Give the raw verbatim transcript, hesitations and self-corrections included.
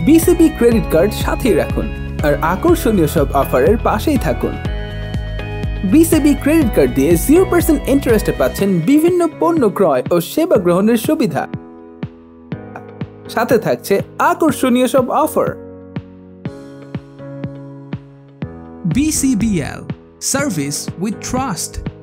BCB credit card সাথেই রাখুন আর আকর্ষণীয় সব অফারের পাশেই থাকুন। বিসিবি ক্রেডিট কার্ড দিয়ে জিরো পার্সেন্ট ইন্টারেস্টে পাচ্ছেন বিভিন্ন পণ্য ক্রয় ও সেবা গ্রহণের সুবিধা, সাথে থাকছে আকর্ষণীয় সব offer. B C B L, service with trust.